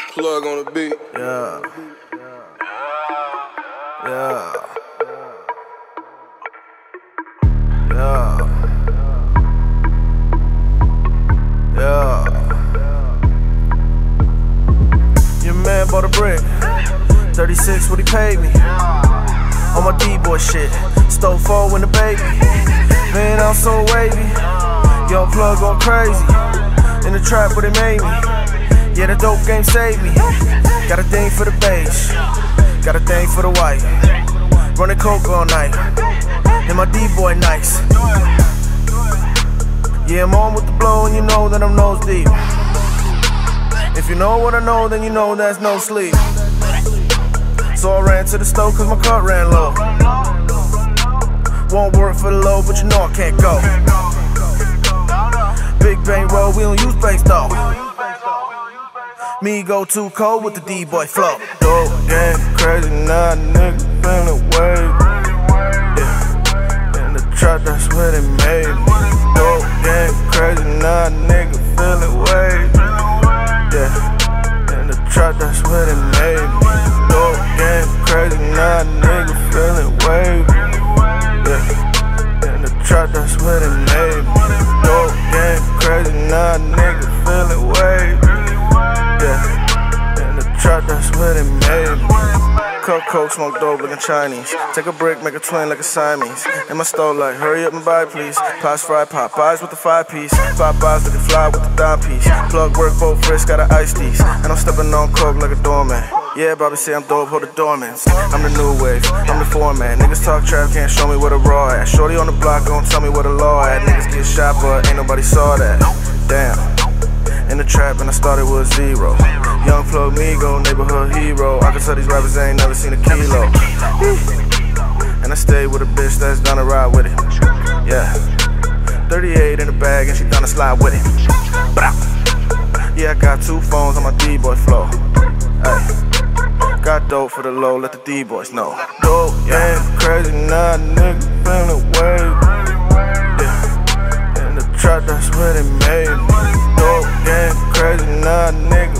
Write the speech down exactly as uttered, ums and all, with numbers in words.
Plug on the beat. Yeah. Yeah. Yeah. Yeah. Your man bought a brick. thirty-six, what he paid me. On my D-boy shit. Stole four in the baby. Man, I'm so wavy. Young Plug going crazy. In the trap, but it made me. Yeah, the dope game saved me. Got a thing for the bass. Got a thing for the white. Running coke all night. And my D-boy nice. Yeah, I'm on with the blow, and you know that I'm nose deep. If you know what I know, then you know that's no sleep. So I ran to the stove cause my cup ran low. Won't work for the low, but you know I can't go. Big bang roll, we don't use bass though. Migo too cold with the D-boy flow. Dope gang crazy, now nigga feeling wave. Yeah, in the trap, that's where they made me. Dope gang crazy, now nigga feeling wave. Yeah, in the trap, that's where they made me. Dope gang crazy, now nigga feeling wave. Yeah, in the trap, that's where they made me. Dope gang crazy, now nigga feeling wave. Yeah, in the trap, that's where they made me. Cup coke, smoke dope looking Chinese. Take a brick, make a twin like a Siamese. In my store like, hurry up and buy please. Pies fried, Popeyes with the five piece. Popeyes looking fly with the dime piece. Plug work, both fresh, got a iced teas. And I'm stepping on coke like a doorman. Yeah, Bobby say I'm dope, hold the dormants. I'm the new wave, I'm the foreman. Niggas talk trap, can't show me where the raw at. Shorty on the block, gon' tell me where the law at. Niggas get shot, but ain't nobody saw that. Damn. In the trap and I started with zero. Young Plug Migo, neighborhood hero. I can tell these rappers ain't never seen a kilo. And I stayed with a bitch that's down to ride with it. Yeah, thirty-eight in the bag and she down to slide with it. Yeah, I got two phones on my D-boy flow. Ay, got dope for the low, let the D-boys know. Dope, yeah, crazy, now nigga feeling wave. Yeah, in the trap, that's where they made me. Dope, yeah, crazy, now nigga